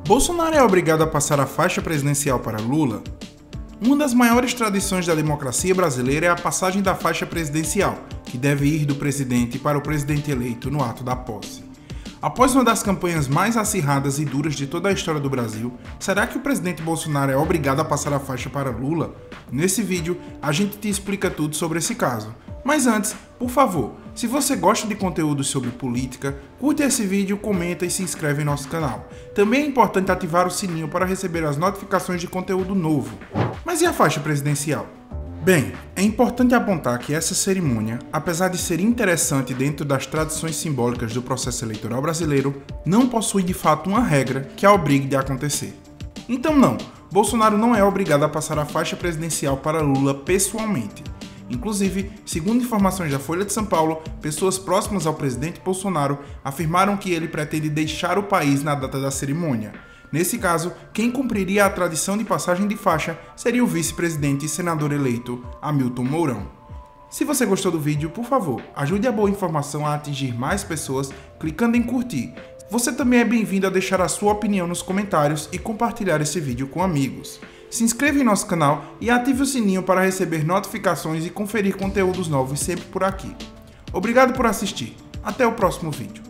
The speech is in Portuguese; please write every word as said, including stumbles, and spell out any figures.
Bolsonaro é obrigado a passar a faixa presidencial para Lula? Uma das maiores tradições da democracia brasileira é a passagem da faixa presidencial, que deve ir do presidente para o presidente eleito no ato da posse. Após uma das campanhas mais acirradas e duras de toda a história do Brasil, será que o presidente Bolsonaro é obrigado a passar a faixa para Lula? Nesse vídeo, a gente te explica tudo sobre esse caso. Mas antes, por favor, se você gosta de conteúdos sobre política, curte esse vídeo, comenta e se inscreve em nosso canal. Também é importante ativar o sininho para receber as notificações de conteúdo novo. Mas e a faixa presidencial? Bem, é importante apontar que essa cerimônia, apesar de ser interessante dentro das tradições simbólicas do processo eleitoral brasileiro, não possui de fato uma regra que a obrigue de acontecer. Então não, Bolsonaro não é obrigado a passar a faixa presidencial para Lula pessoalmente. Inclusive, segundo informações da Folha de São Paulo, pessoas próximas ao presidente Bolsonaro afirmaram que ele pretende deixar o país na data da cerimônia. Nesse caso, quem cumpriria a tradição de passagem de faixa seria o vice-presidente e senador eleito, Hamilton Mourão. Se você gostou do vídeo, por favor, ajude a boa informação a atingir mais pessoas clicando em curtir. Você também é bem-vindo a deixar a sua opinião nos comentários e compartilhar esse vídeo com amigos. Se inscreva em nosso canal e ative o sininho para receber notificações e conferir conteúdos novos sempre por aqui. Obrigado por assistir. Até o próximo vídeo.